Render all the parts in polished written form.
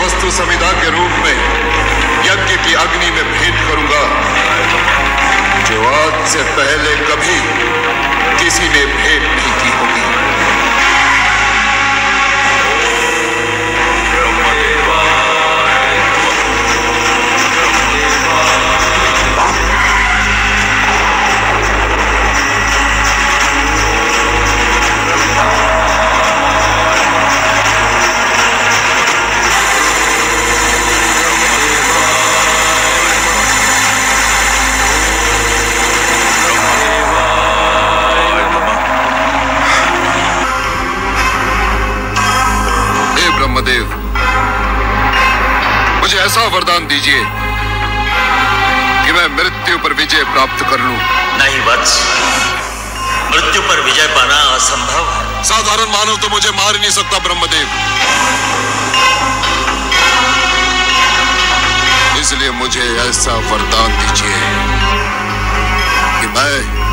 वस्तु समिधा के रूप में यज्ञ की अग्नि में भेंट करूंगा, जो आज से पहले कभी किसी ने भेंट नहीं की होगी। ब्रह्मदेव, मुझे ऐसा वरदान दीजिए कि मैं मृत्यु पर विजय प्राप्त कर लूं। नहीं वत्स, मृत्यु पर विजय पाना असंभव है। साधारण मानव तो मुझे मार ही नहीं सकता ब्रह्मदेव, इसलिए मुझे ऐसा वरदान दीजिए कि मैं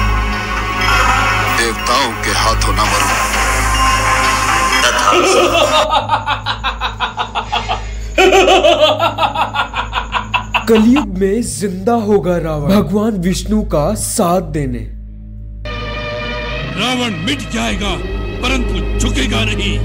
देवताओं के हाथों न मरूं। कलयुग में जिंदा होगा रावण, भगवान विष्णु का साथ देने। रावण मिट जाएगा परंतु झुकेगा नहीं।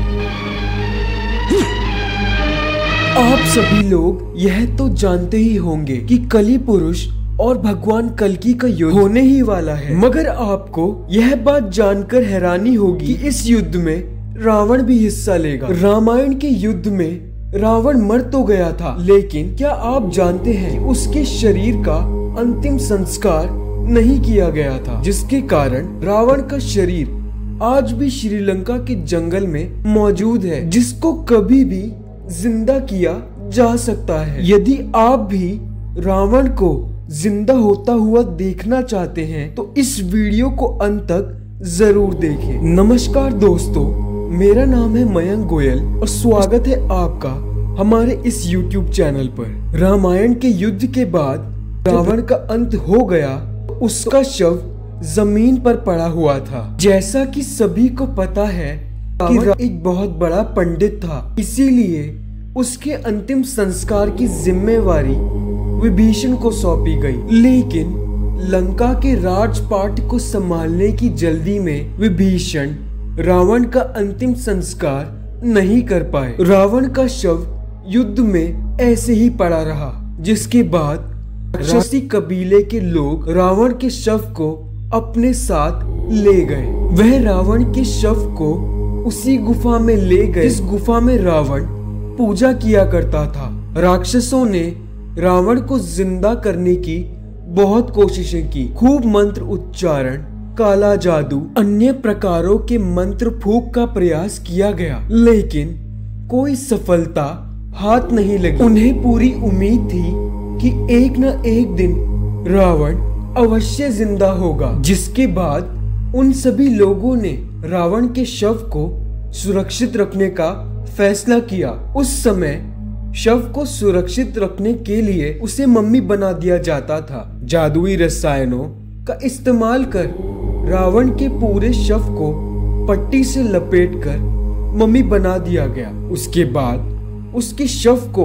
आप सभी लोग यह तो जानते ही होंगे कि कली पुरुष और भगवान कल्कि का युद्ध होने ही वाला है, मगर आपको यह बात जानकर हैरानी होगी कि इस युद्ध में रावण भी हिस्सा लेगा। रामायण के युद्ध में रावण मर तो गया था, लेकिन क्या आप जानते हैं कि उसके शरीर का अंतिम संस्कार नहीं किया गया था, जिसके कारण रावण का शरीर आज भी श्रीलंका के जंगल में मौजूद है, जिसको कभी भी जिंदा किया जा सकता है। यदि आप भी रावण को जिंदा होता हुआ देखना चाहते हैं तो इस वीडियो को अंत तक जरूर देखें। नमस्कार दोस्तों, मेरा नाम है मयंक गोयल और स्वागत है आपका हमारे इस YouTube चैनल पर। रामायण के युद्ध के बाद रावण का अंत हो गया, उसका शव जमीन पर पड़ा हुआ था। जैसा कि सभी को पता है कि रावण एक बहुत बड़ा पंडित था, इसीलिए उसके अंतिम संस्कार की जिम्मेवारी विभीषण को सौंपी गई। लेकिन लंका के राजपाट को संभालने की जल्दी में विभीषण रावण का अंतिम संस्कार नहीं कर पाए। रावण का शव युद्ध में ऐसे ही पड़ा रहा, जिसके बाद राक्षसी कबीले के लोग रावण के शव को अपने साथ ले गए। वह रावण के शव को उसी गुफा में ले गए जिस गुफा में रावण पूजा किया करता था। राक्षसों ने रावण को जिंदा करने की बहुत कोशिशें की, खूब मंत्र उच्चारण, काला जादू, अन्य प्रकारों के मंत्र फूंक का प्रयास किया गया, लेकिन कोई सफलता हाथ नहीं लगी। उन्हें पूरी उम्मीद थी कि एक न एक दिन रावण अवश्य जिंदा होगा, जिसके बाद उन सभी लोगों ने रावण के शव को सुरक्षित रखने का फैसला किया। उस समय शव को सुरक्षित रखने के लिए उसे मम्मी बना दिया जाता था। जादुई रसायनों का इस्तेमाल कर रावण के पूरे शव को पट्टी से लपेटकर मम्मी बना दिया गया। उसके बाद उसके शव को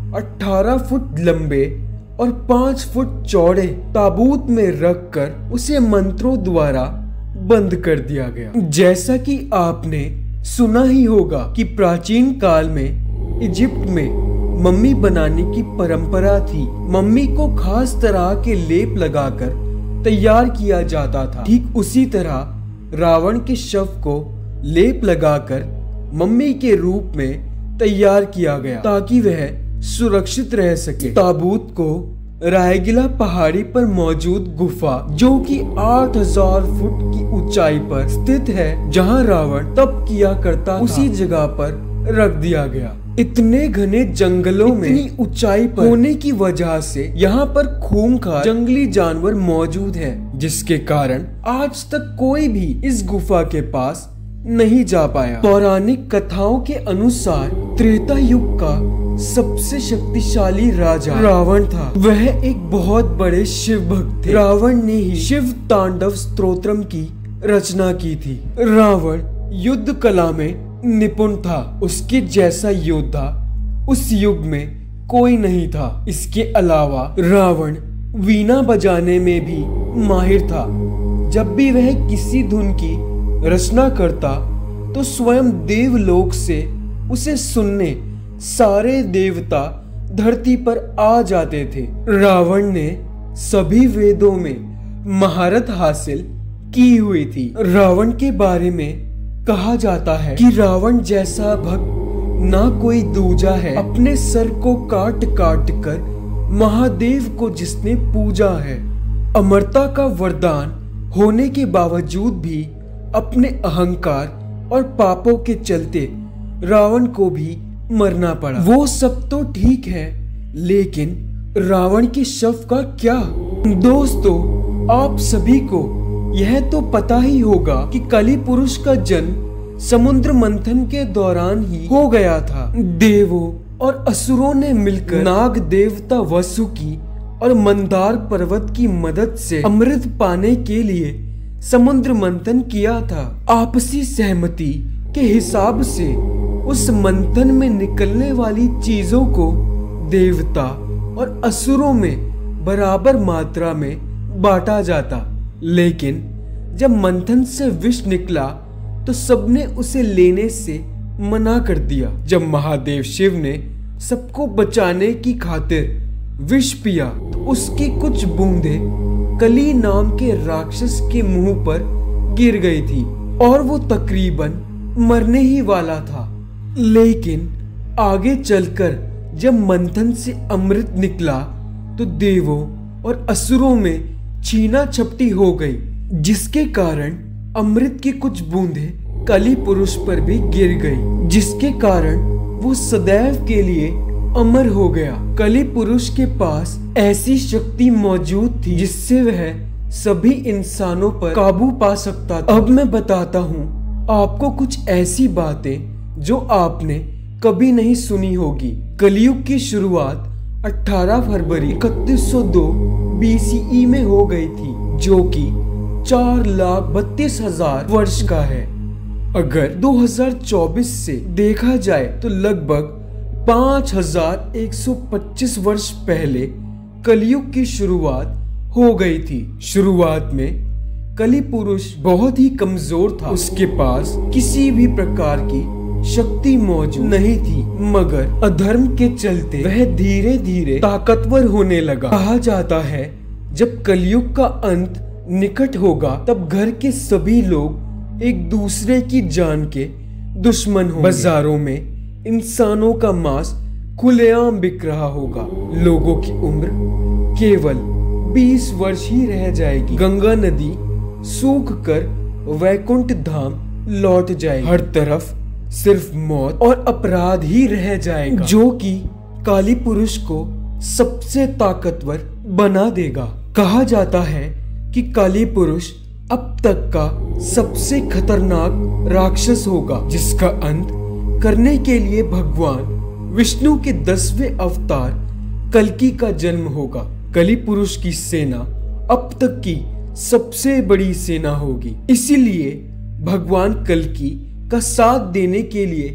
18 फुट लंबे और 5 फुट चौड़े ताबूत में रखकर उसे मंत्रों द्वारा बंद कर दिया गया। जैसा कि आपने सुना ही होगा कि प्राचीन काल में इजिप्ट में मम्मी बनाने की परंपरा थी। मम्मी को खास तरह के लेप लगाकर तैयार किया जाता था। ठीक उसी तरह रावण के शव को लेप लगाकर मम्मी के रूप में तैयार किया गया ताकि वह सुरक्षित रह सके। ताबूत को रायगिला पहाड़ी पर मौजूद गुफा, जो कि 8000 फुट की ऊंचाई पर स्थित है, जहां रावण तप किया करता था, उसी जगह पर रख दिया गया। इतने घने जंगलों में इतनी ऊंचाई पर होने की वजह से यहाँ पर खूंखार जंगली जानवर मौजूद है, जिसके कारण आज तक कोई भी इस गुफा के पास नहीं जा पाया। पौराणिक कथाओं के अनुसार त्रेता युग का सबसे शक्तिशाली राजा रावण था। वह एक बहुत बड़े शिव भक्त थे। रावण ने ही शिव तांडव स्तोत्रम की रचना की थी। रावण युद्ध कला में निपुण था। उसके जैसा योद्धा उस युग में कोई नहीं था। इसके अलावा रावण वीणा बजाने में भी माहिर था। जब भी वह किसी धुन की रचना करता तो स्वयं देवलोक से उसे सुनने सारे देवता धरती पर आ जाते थे। रावण ने सभी वेदों में महारत हासिल की हुई थी। रावण के बारे में कहा जाता है कि रावण जैसा भक्त ना कोई दूजा है। अपने सर को काट काट कर महादेव को जिसने पूजा है। अमरता का वरदान होने के बावजूद भी अपने अहंकार और पापों के चलते रावण को भी मरना पड़ा। वो सब तो ठीक है, लेकिन रावण के शव का क्या? दोस्तों, आप सभी को यह तो पता ही होगा कि कली पुरुष का जन्म समुद्र मंथन के दौरान ही हो गया था। देवों और असुरों ने मिलकर नाग देवता वसुकी और मंदार पर्वत की मदद से अमृत पाने के लिए समुद्र मंथन किया था। आपसी सहमति के हिसाब से उस मंथन में निकलने वाली चीजों को देवता और असुरों में बराबर मात्रा में बांटा जाता। लेकिन जब मंथन से विष निकला तो सबने उसे लेने से मना कर दिया। जब महादेव शिव ने सबको बचाने की खातिर विष पिया तो उसकी कुछ बूंदें कली नाम के राक्षस के मुंह पर गिर गई थी और वो तकरीबन मरने ही वाला था। लेकिन आगे चलकर जब मंथन से अमृत निकला तो देवों और असुरों में छीना झपटी हो गई, जिसके कारण अमृत की कुछ बूंदें कली पुरुष पर भी गिर गई, जिसके कारण वो सदैव के लिए अमर हो गया। कली पुरुष के पास ऐसी शक्ति मौजूद थी जिससे वह सभी इंसानों पर काबू पा सकता था। अब मैं बताता हूँ आपको कुछ ऐसी बातें जो आपने कभी नहीं सुनी होगी। कलयुग की शुरुआत 18 फरवरी 3102 BCE में हो गई थी, जो कि 4,32,000 वर्ष का है। अगर 2024 से देखा जाए तो लगभग 5,125 वर्ष पहले कलयुग की शुरुआत हो गई थी। शुरुआत में कली पुरुष बहुत ही कमजोर था। उसके पास किसी भी प्रकार की शक्ति मौजूद नहीं थी, मगर अधर्म के चलते वह धीरे धीरे ताकतवर होने लगा। कहा जाता है जब कलयुग का अंत निकट होगा तब घर के सभी लोग एक दूसरे की जान के दुश्मन होंगे। बाजारों में इंसानों का मांस खुलेआम बिक रहा होगा। लोगों की उम्र केवल 20 वर्ष ही रह जाएगी। गंगा नदी सूख कर वैकुंठ धाम लौट जाएगी। हर तरफ सिर्फ मौत और अपराध ही रह जाएगा, जो कि काली पुरुष को सबसे ताकतवर बना देगा। कहा जाता है कि काली पुरुष अब तक का सबसे खतरनाक राक्षस होगा, जिसका अंत करने के लिए भगवान विष्णु के 10वें अवतार कल्कि का जन्म होगा। कली पुरुष की सेना अब तक की सबसे बड़ी सेना होगी। इसीलिए भगवान कल्कि का साथ देने के लिए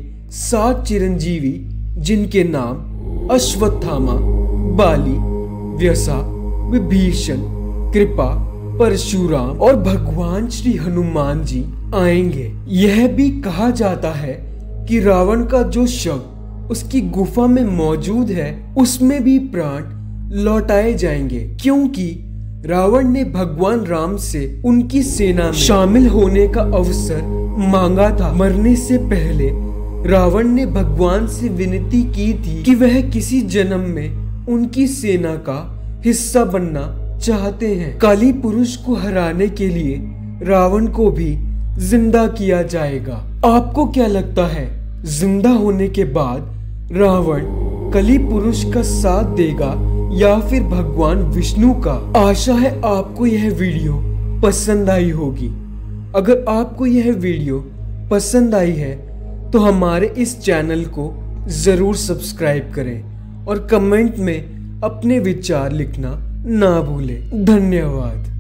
7 चिरंजीवी, जिनके नाम अश्वत्थामा, बाली, व्यसा, विभीषण, कृपा, परशुराम और भगवान श्री हनुमान जी आएंगे। यह भी कहा जाता है कि रावण का जो शव उसकी गुफा में मौजूद है उसमें भी प्राण लौटाए जाएंगे, क्योंकि रावण ने भगवान राम से उनकी सेना में शामिल होने का अवसर मांगा था। मरने से पहले रावण ने भगवान से विनती की थी कि वह किसी जन्म में उनकी सेना का हिस्सा बनना चाहते हैं। काली पुरुष को हराने के लिए रावण को भी जिंदा किया जाएगा। आपको क्या लगता है, जिंदा होने के बाद रावण कली पुरुष का साथ देगा या फिर भगवान विष्णु का? आशा है आपको यह वीडियो पसंद आई होगी। अगर आपको यह वीडियो पसंद आई है तो हमारे इस चैनल को जरूर सब्सक्राइब करें और कमेंट में अपने विचार लिखना ना भूलें। धन्यवाद।